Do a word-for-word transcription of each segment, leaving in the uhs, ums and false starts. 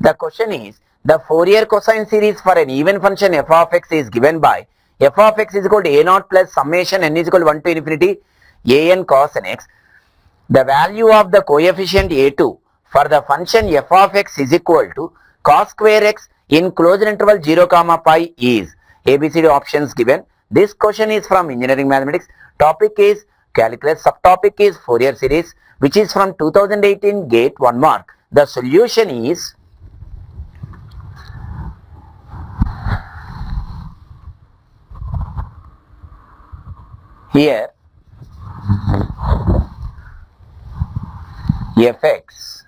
The question is, the Fourier cosine series for an even function f of x is given by f of x is equal to a naught plus summation n is equal to one to infinity a n cos n x. The value of the coefficient a two for the function f of x is equal to cos square x in closed interval zero comma pi is A B C D options given. This question is from engineering mathematics. Topic is calculus. Subtopic is Fourier series, which is from two thousand eighteen GATE one mark. The solution is here fx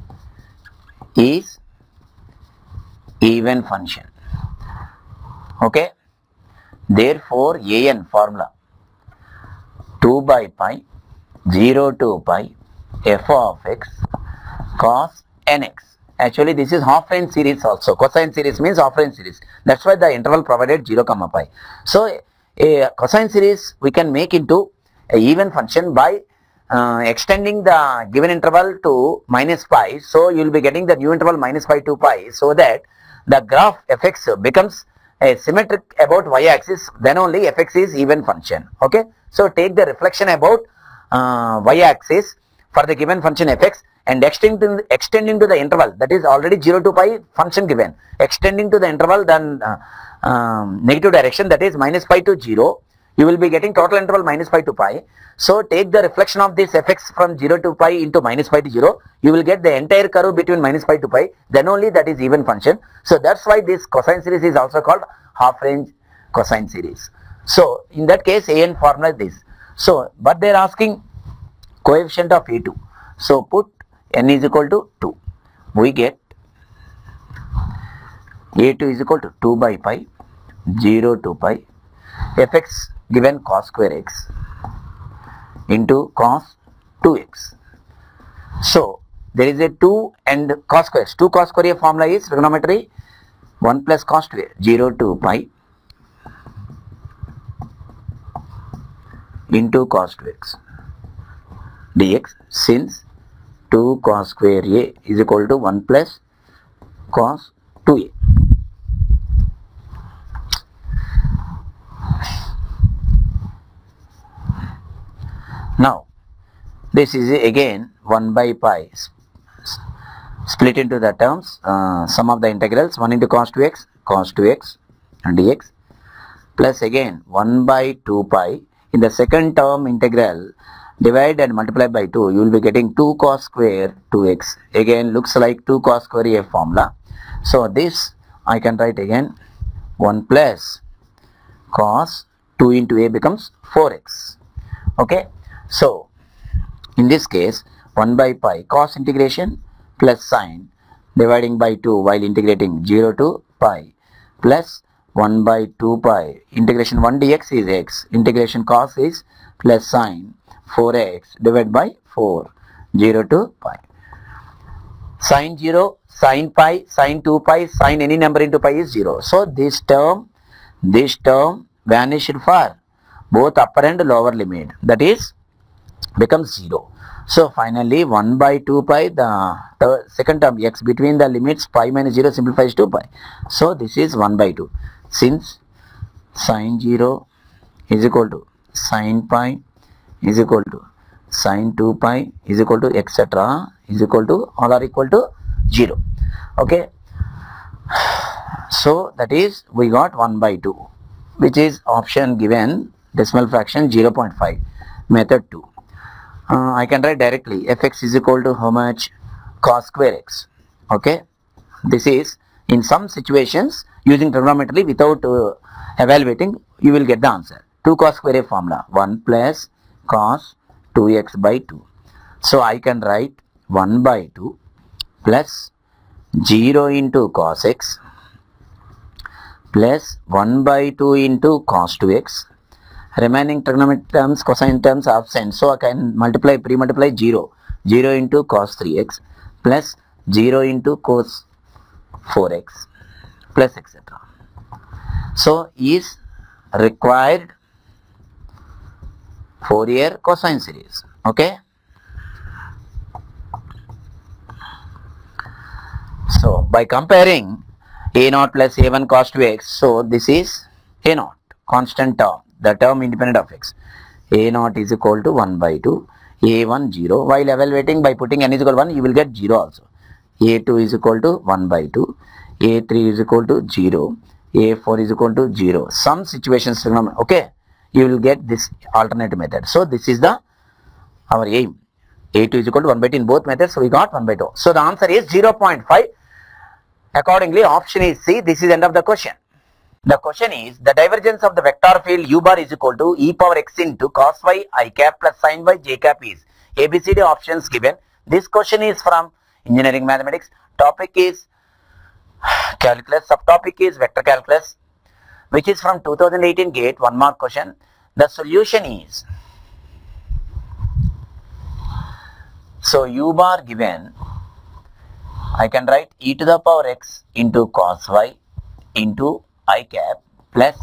is even function. Okay, therefore an formula two by pi zero to pi f of x cos nx. Actually this is half range series also. Cosine series means half range series. That's why the interval provided zero comma pi. So a cosine series we can make into a even function by uh, extending the given interval to minus pi. So you will be getting the new interval minus pi to pi, so that the graph fx becomes a symmetric about y-axis. Then only fx is even function. Okay, so take the reflection about uh, y-axis for the given function fx and extending extending to the interval, that is already zero to pi function given, extending to the interval then uh, um, negative direction, that is minus pi to zero, you will be getting total interval minus pi to pi. So take the reflection of this fx from zero to pi into minus pi to zero, you will get the entire curve between minus pi to pi, then only that is even function. So that's why this cosine series is also called half range cosine series. So in that case an formula is this. So but they are asking coefficient of a two, so put n is equal to two, we get a two is equal to two by pi zero to pi fx given cos square x into cos two x. So there is a two and cos square. two cos square formula is trigonometry one plus cos two a, zero to pi into cos two x dx, since two cos square a is equal to one plus cos two a. Now this is again one by pi split into the terms, uh, sum of the integrals, one into cos two x, cos two x and dx, plus again one by two pi in the second term integral, divide and multiply by two, you will be getting two cos square two x, again looks like two cos square a formula. So this I can write again one plus cos two into a becomes four x. Okay, so in this case one by pi cos integration plus sine dividing by two while integrating zero to pi plus one by two pi integration one dx is x, integration cos is plus sine four x divided by four, zero to pi, sine zero, sine pi, sine two pi, sine any number into pi is zero. So this term, this term vanished for both upper and lower limit, that is becomes zero. So finally one by two pi, the third, second term x between the limits pi minus zero simplifies to pi. So this is one by two, since sine zero is equal to sine pi is equal to sine two pi is equal to etc is equal to all are equal to zero. Okay, so that is we got one by two, which is option given, decimal fraction zero point five, method two. Uh, I can write directly fx is equal to how much, cos square x. Okay, this is in some situations using trigonometry without uh, evaluating, you will get the answer. two cos square a formula, one plus cos two x by two. So I can write one by two plus zero into cos x plus one by two into cos two x. Remaining trigonometric terms, cosine terms absent, so I can multiply, pre-multiply zero, zero into cos three x plus zero into cos four x plus et cetera. So is required Fourier cosine series. Okay, so but by comparing a naught plus a one cos two x, so this is a naught, constant term, the term independent of x. A naught is equal to one by two, a one zero. While evaluating by putting n is equal to one, you will get zero also. a two is equal to one by two, a three is equal to zero, a four is equal to zero. Some situations, okay, you will get this alternate method. So this is the our aim. a two is equal to one by two in both methods, so we got one by two. So the answer is zero point five. Accordingly, option is C. This is end of the question. The question is, the divergence of the vector field u bar is equal to e power x into cos y I cap plus sin y j cap is. A B C D options given. This question is from engineering mathematics. Topic is calculus. Subtopic is vector calculus, which is from two thousand eighteen GATE one mark question. The solution is, so u bar given, I can write e to the power x into cos y into I cap plus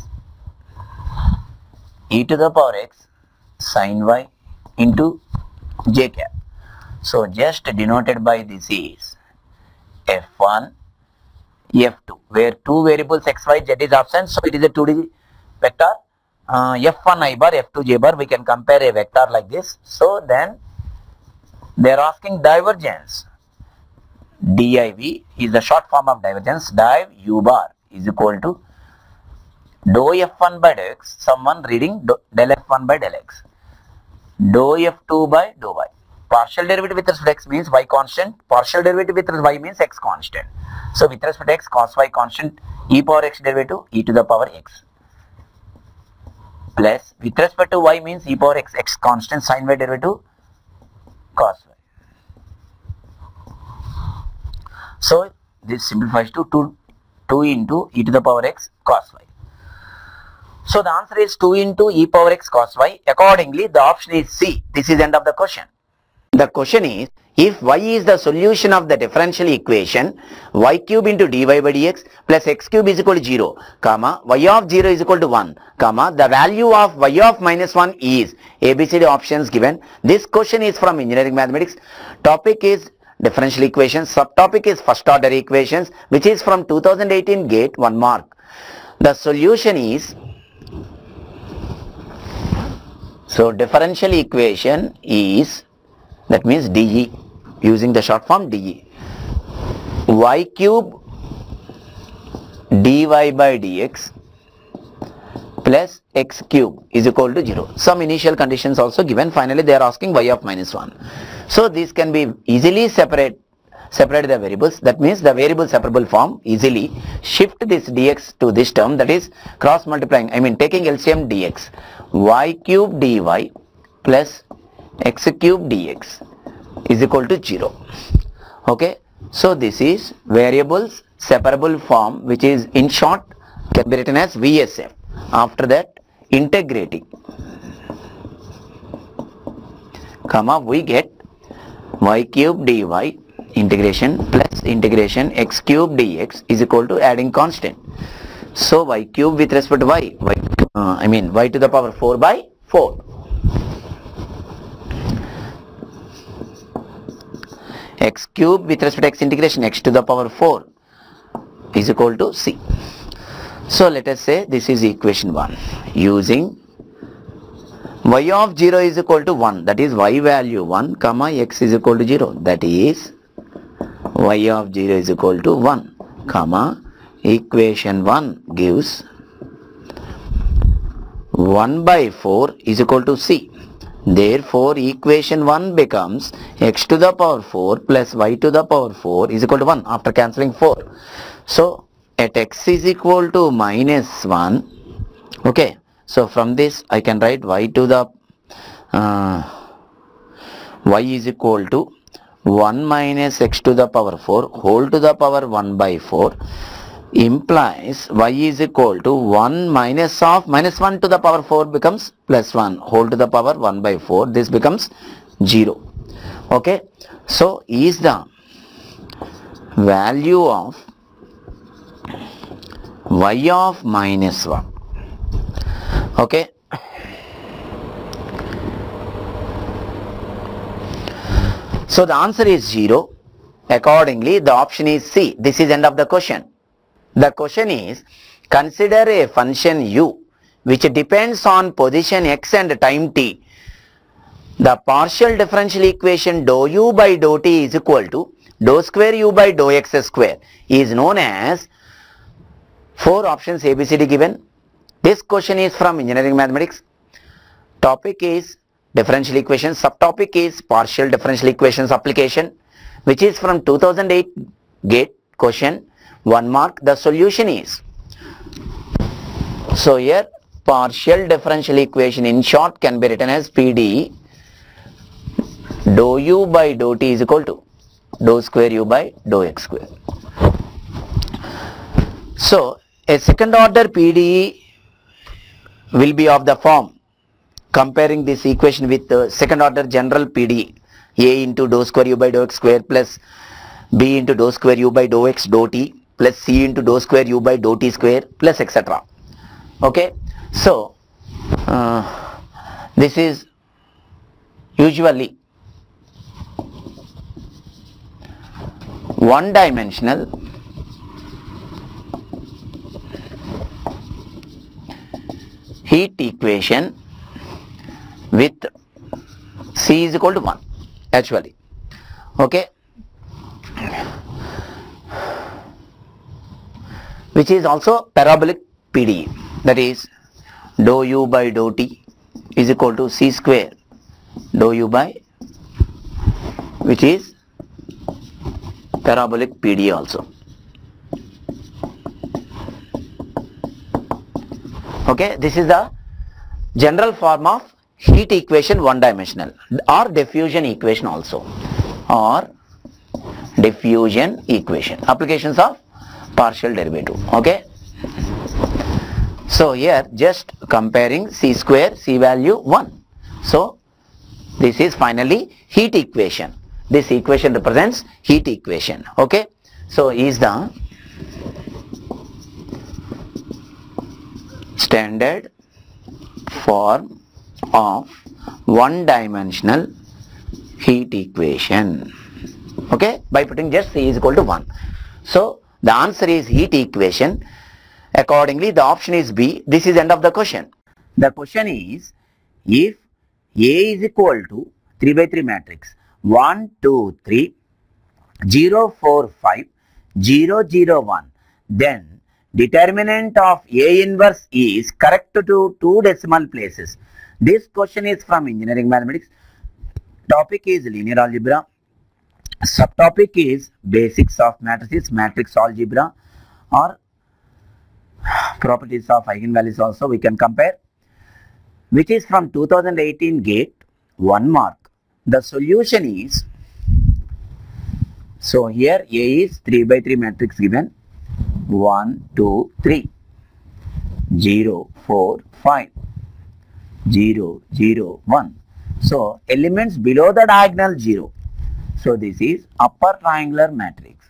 e to the power x sin y into j cap. So just denoted by this is f one, f two, where two variables x, y, z is absent, so it is a two D vector. Uh, f one I bar, f two j bar, we can compare a vector like this. So then they are asking divergence. Div is the short form of divergence. Div u bar is equal to dou f one by dou x, someone reading del f one by del x, dou f two by dou y. Partial derivative with respect to x means y constant, partial derivative with respect to y means x constant. So with respect to x, cos y constant, e power x derivative e to the power x, plus with respect to y means e power x, x constant, sin y derivative cos y. So this simplifies to two, two into e to the power x cos y. So the answer is two into e power x cos y. Accordingly, the option is C. This is end of the question. The question is, if y is the solution of the differential equation y cube into dy by dx plus x cube is equal to zero, comma, y of zero is equal to one, comma, the value of y of minus one is A B C D options given. This question is from engineering mathematics. Topic is differential equations. Subtopic is first order equations, which is from two thousand eighteen GATE one mark. The solution is, so differential equation is, that means dE, using the short form dE, y cube dy by dx plus x cube is equal to zero. Some initial conditions also given. Finally, they are asking y of minus one. So this can be easily separate separate the variables. That means the variable separable form, easily shift this dx to this term, that is cross multiplying, I mean taking L C M dx, y cube dy plus x cube dx is equal to zero. Okay, so this is variables separable form, which is in short can be written as V S F. After that, integrating, comma, we get y cube dy integration plus integration x cube dx is equal to adding constant. So y cube with respect to y, y uh, I mean y to the power four by four. X cube with respect to x integration x to the power four is equal to C. So let us say this is equation one. Using y of zero is equal to one, that is y value one, comma, x is equal to zero, that is y of zero is equal to one, comma, equation one gives one by four is equal to C. Therefore, equation one becomes x to the power four plus y to the power four is equal to one after cancelling four. So, at x is equal to minus one, okay, so from this I can write y to the uh, y is equal to one minus x to the power four whole to the power one by four, implies y is equal to one minus of minus one to the power four becomes plus one whole to the power one by four, this becomes zero. Okay, so is the value of y of minus one. Okay, so the answer is zero. Accordingly, the option is C. This is end of the question. The question is, consider a function u which depends on position x and time t. The partial differential equation dou u by dou t is equal to dou square u by dou x square is known as, four options A B C D given. This question is from engineering mathematics. Topic is differential equations. Subtopic is partial differential equations application, which is from two thousand eight GATE question, one mark. The solution is, so here partial differential equation in short can be written as P D dou u by dou t is equal to dou square u by dou x square. So a second order P D E will be of the form, comparing this equation with the second order general P D E, a into dou square u by dou x square plus b into dou square u by dou x dou t plus c into dou square u by dou t square plus et cetera. Okay, so uh, this is usually one dimensional heat equation with C is equal to one actually. Okay, which is also parabolic P D E, that is dou u by dou t is equal to c square dou u by, which is parabolic P D E also. Okay, this is the general form of heat equation one dimensional, or diffusion equation also, or diffusion equation, applications of partial derivative. Okay, so here just comparing c square, c value one. So this is finally heat equation. This equation represents heat equation. Okay, so is the standard form of one dimensional heat equation. Okay, by putting just C is equal to one. So the answer is heat equation. Accordingly, the option is B. This is end of the question. The question is, if A is equal to three by three matrix one, two, three, zero, four, five, zero, zero, one, then determinant of A inverse is correct to two decimal places. This question is from engineering mathematics. Topic is linear algebra. Subtopic is basics of matrices, matrix algebra, or properties of eigenvalues also we can compare, which is from two thousand eighteen GATE, one mark. The solution is, so here A is three by three matrix given, one, two, three, zero, four, five, zero, zero, one. So elements below the diagonal zero. So this is upper triangular matrix.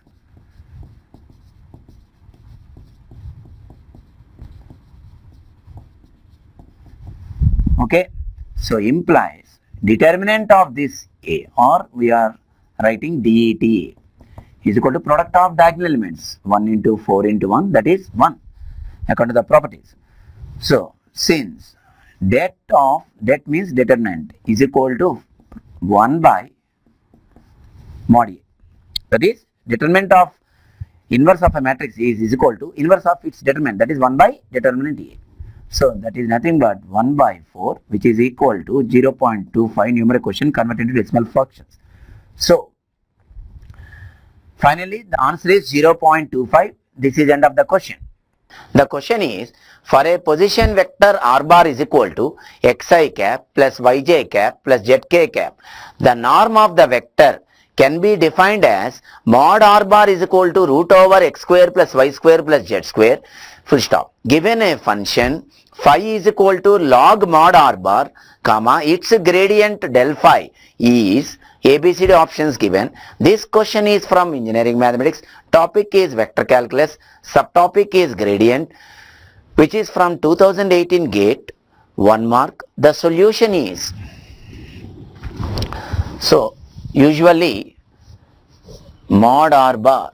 Okay, so implies determinant of this A, or we are writing D E T A, is equal to product of diagonal elements one into four into one, that is one according to the properties. So since det of, det means determinant, is equal to one by mod A, that is determinant of inverse of a matrix is, is equal to inverse of its determinant, that is one by determinant A. So that is nothing but one by four, which is equal to zero point two five numeric quotient converted into decimal fractions. So finally the answer is zero point two five. This is end of the question. The question is, for a position vector r bar is equal to xi cap plus yj cap plus zk cap, the norm of the vector can be defined as mod r bar is equal to root over x square plus y square plus z square, full stop. Given a function phi is equal to log mod r bar, comma, its gradient del phi is A B C D options given. This question is from engineering mathematics. Topic is vector calculus. Subtopic is gradient, which is from two thousand eighteen GATE, one mark. The solution is, so usually mod r bar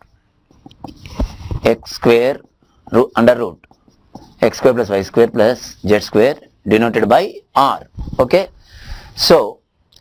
x square root, under root x square plus y square plus z square denoted by r. Okay, so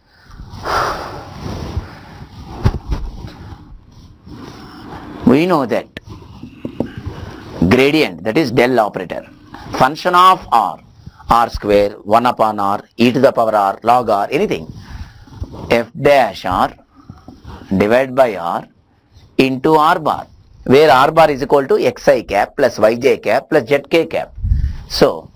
we know that gradient, that is del operator, function of r, r square, one upon r, e to the power r, log r, anything, f dash r divided by r into r bar, where r bar is equal to xi cap plus yj cap plus zk cap. So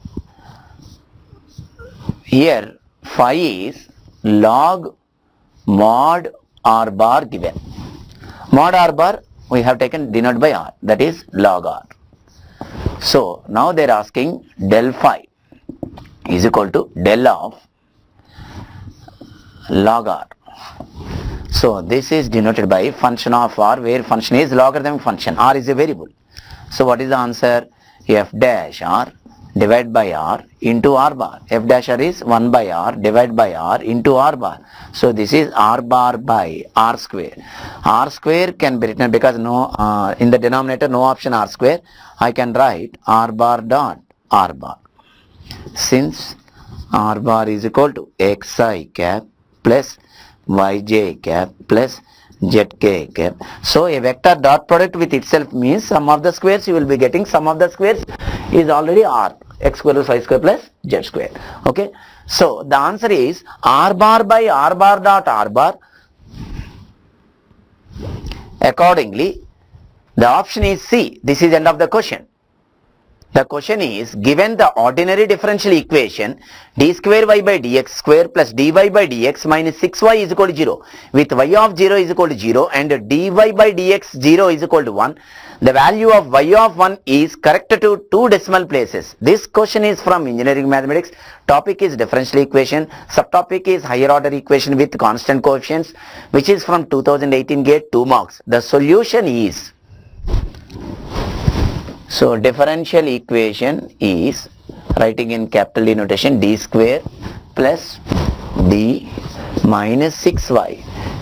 here phi is log mod r bar given. Mod r bar we have taken denoted by r, that is log r. So now they are asking del phi is equal to del of log r. So this is denoted by function of r, where function is logarithmic function, r is a variable. So what is the answer? F dash r divided by r into r bar. F dash r is one by r divided by r into r bar. So this is r bar by r square. R square can be written because no uh, in the denominator no option r square. I can write r bar dot r bar. Since r bar is equal to xi cap plus yj cap plus zk cap. So a vector dot product with itself means sum of the squares you will be getting. Sum of the squares is already r, x square plus y square plus z square. Okay, so the answer is r bar by r bar dot r bar. Accordingly, the option is C. This is end of the question. The question is, given the ordinary differential equation d square y by dx square plus dy by dx minus six y is equal to zero, with y of zero is equal to zero and dy by dx zero is equal to one, the value of y of one is correct to two decimal places. This question is from engineering mathematics. Topic is differential equation. Subtopic is higher order equation with constant coefficients, which is from two thousand eighteen GATE, two marks. The solution is, so differential equation is, writing in capital D notation, d square plus d minus six y,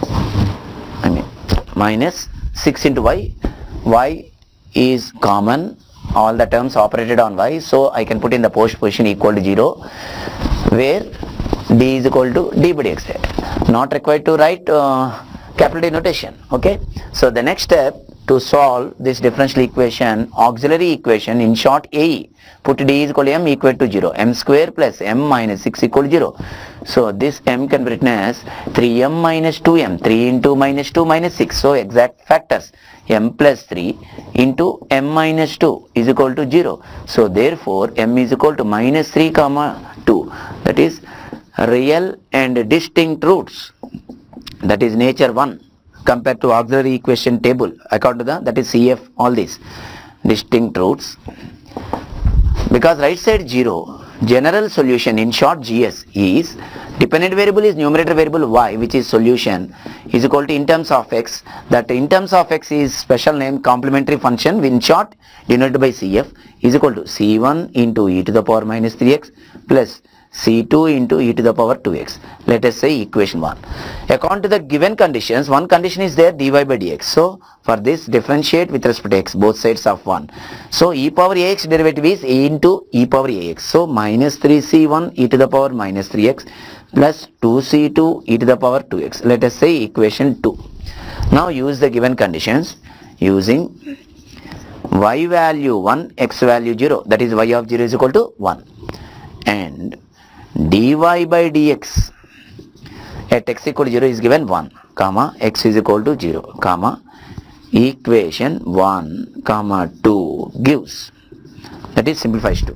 I mean minus six into y. Y is common, all the terms operated on y, so I can put in the post position equal to zero, where d is equal to d by dx. Not required to write uh, capital D notation. Okay, so the next step to solve this differential equation, auxiliary equation, in short A E, put d is equal to m equal to zero, m square plus m minus six equal to zero. So this m can be written as three m minus two m, three into minus two minus six. So exact factors, m plus three into m minus two is equal to zero. So therefore m is equal to minus three comma two, that is real and distinct roots, that is nature one, compared to auxiliary equation table, according to the, that is C F, all these distinct roots. Because right side zero, general solution, in short G S, is dependent variable is numerator variable y, which is solution, is equal to in terms of x. That in terms of x is special name complementary function, in short denoted by C F, is equal to C one into e to the power minus three x plus C two into e to the power two x. Let us say equation one. According to the given conditions, one condition is there, dy by dx. So for this, differentiate with respect to x, both sides of one. So e power ax derivative is a into e power ax. So minus three c one e to the power minus three x plus two c two e to the power two x. Let us say equation two. Now use the given conditions using y value one, x value zero, that is y of zero is equal to one, and dy by dx at x equal to zero is given one, comma x is equal to zero, comma equation one, comma two gives, that is simplifies to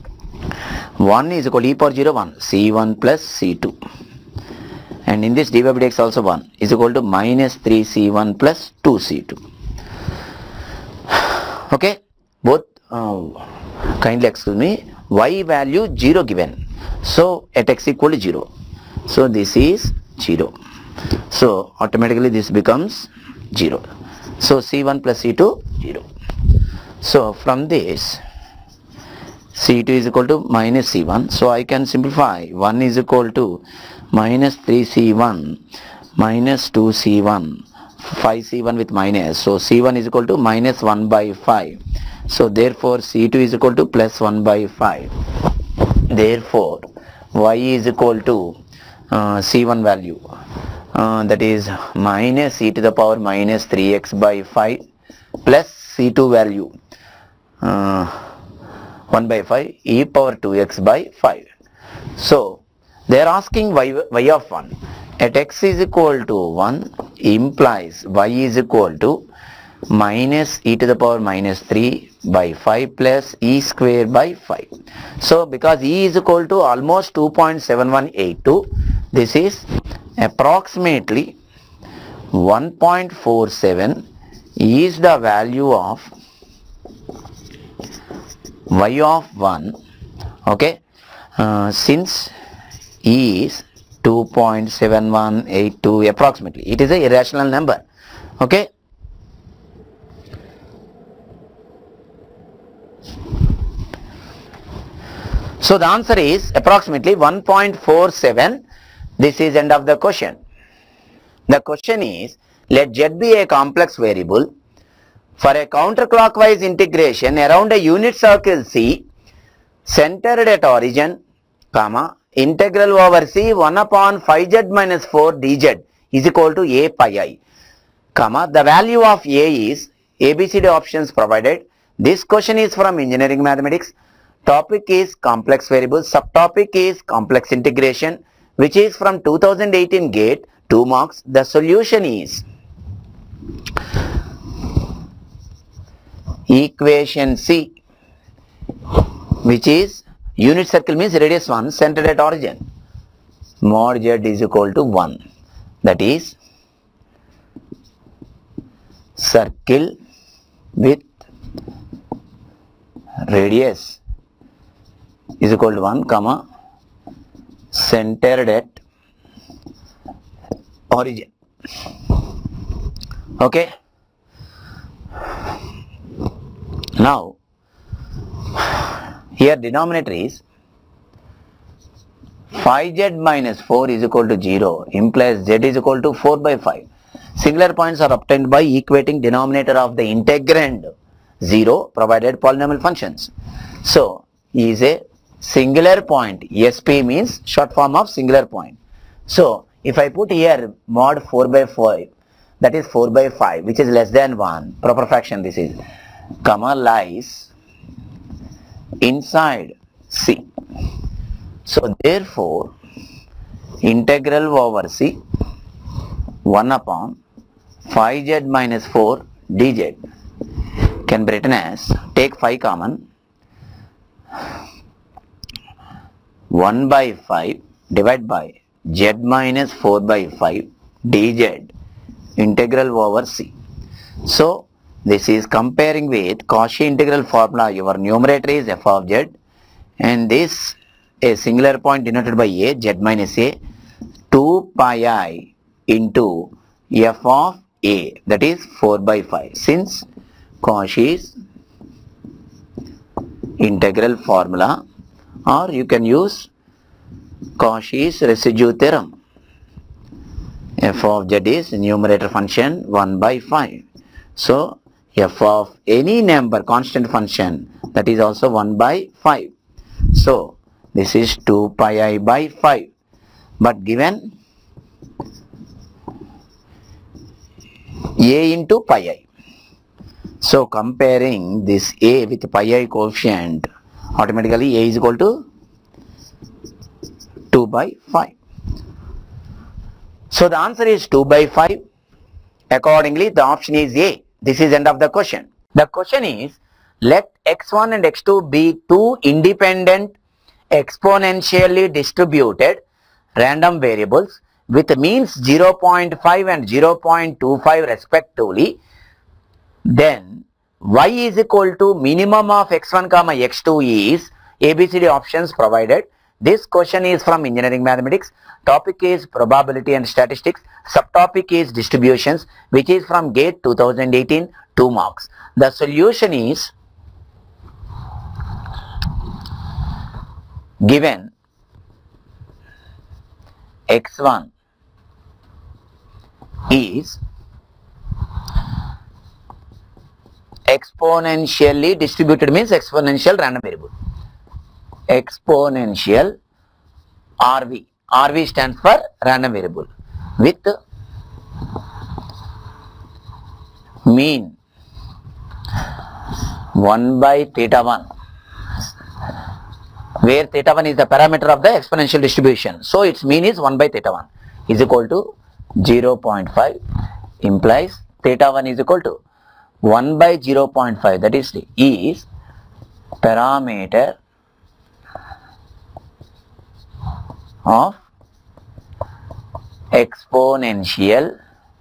one is equal to e power zero, one, c one plus c two, and in this dy by dx also one is equal to minus three c one plus two c two. Okay, both uh, kindly excuse me, y value zero given, so at x equal to zero, so this is zero, so automatically this becomes zero, so c one plus c two zero. So from this, c two is equal to minus c one, so I can simplify, one is equal to minus three c one minus two c one five C one with minus, so C one is equal to minus one by five. So therefore C two is equal to plus one by five. Therefore y is equal to uh, C one value, uh, that is minus e to the power minus three x by five plus C two value uh, one by five e power two x by five. So they are asking y, y of one at x is equal to one implies y is equal to minus e to the power minus three by five plus e square by five. So because e is equal to almost two point seven one eight two, this is approximately one point four seven is the value of y of one. Okay, uh, since e is two point seven one eight two approximately, it is a irrational number. Okay, so the answer is approximately one point four seven. This is end of the question. The question is, let z be a complex variable for a counterclockwise integration around a unit circle C centered at origin, comma, integral over C one upon five z minus four dz is equal to a pi I, comma, the value of a is A B C D options provided. This question is from engineering mathematics. Topic is complex variables, subtopic is complex integration, which is from two thousand eighteen GATE, two marks. The solution is equation C, which is unit circle means radius one centered at origin, mod z is equal to one, that is circle with radius is equal to one, comma, centered at origin. Okay, now here denominator is five z minus four is equal to zero, implies z is equal to four by five. Singular points are obtained by equating denominator of the integrand zero provided polynomial functions. So is a singular point. S P means short form of singular point. So if I put here mod four by five, that is four by five, which is less than one, proper fraction this is, comma, lies inside C. So therefore integral over C one upon five z minus four dz can be written as, take five common, one by five divided by z minus four by five dz integral over C. So this is comparing with Cauchy integral formula. Your numerator is f of z and this a singular point denoted by a, z minus a, two pi I into f of a, that is four by five. Since Cauchy's integral formula, or you can use Cauchy's residue theorem, f of z is numerator function one by five. So f of any number constant function, that is also one by five. So this is two pi I by five, but given a into pi I. So comparing this a with pi I coefficient, automatically a is equal to two by five. So the answer is two by five. Accordingly, the option is A. This is end of the question. The question is, let x one and x two be two independent exponentially distributed random variables with means zero point five and zero point two five respectively. Then y is equal to minimum of x one comma x two is A B C D options provided. This question is from engineering mathematics. Topic is probability and statistics. Subtopic is distributions, which is from GATE two thousand eighteen, two marks. The solution is given x one is exponentially distributed means exponential random variable. Exponential R V. R V stands for random variable with mean one by theta one, where theta one is the parameter of the exponential distribution. So its mean is one by theta one is equal to zero point five, implies theta one is equal to one by zero point five, that is is parameter of exponential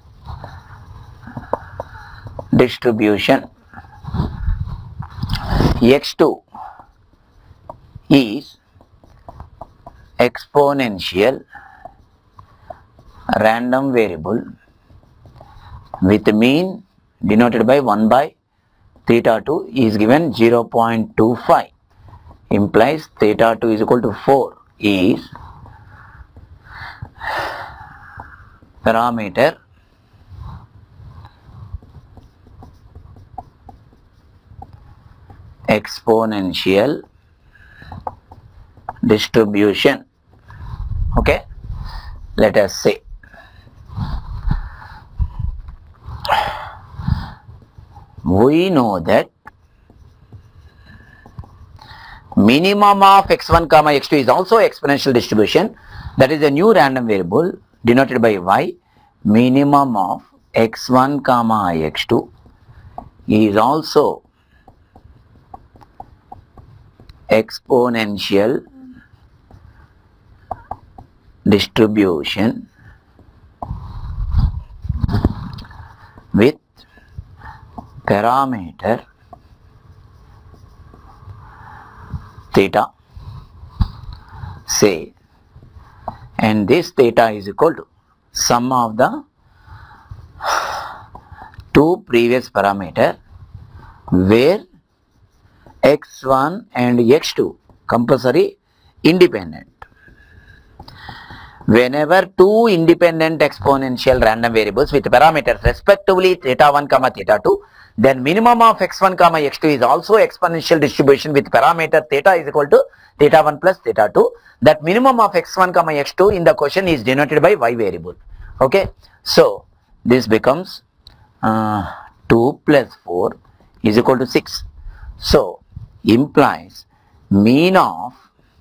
distribution. X two is exponential random variable with mean denoted by one by theta two is given zero point two five, implies theta two is equal to four is parameter exponential distribution. Okay, let us say we know that minimum of x one comma x two is also exponential distribution, that is a new random variable denoted by y. Minimum of x one comma x two is also exponential distribution with parameter theta, say, and this theta is equal to sum of the two previous parameter where x one and x two compulsory independent. Whenever two independent exponential random variables with parameters respectively theta one comma theta two, then minimum of x one comma x two is also exponential distribution with parameter theta is equal to theta one plus theta two. That minimum of x one comma x two in the question is denoted by y variable. Okay, so this becomes uh, two plus four is equal to six. So implies mean of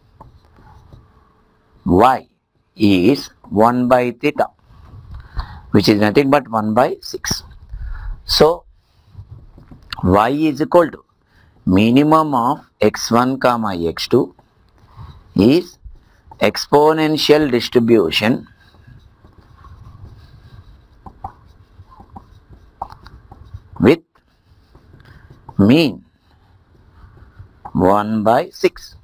y is one by theta, which is nothing but one by six. So y is equal to minimum of x one comma x two is exponential distribution with mean one by six.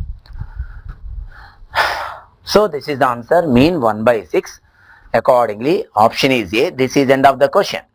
So this is the answer, mean one by six. Accordingly, option is A. This is end of the question.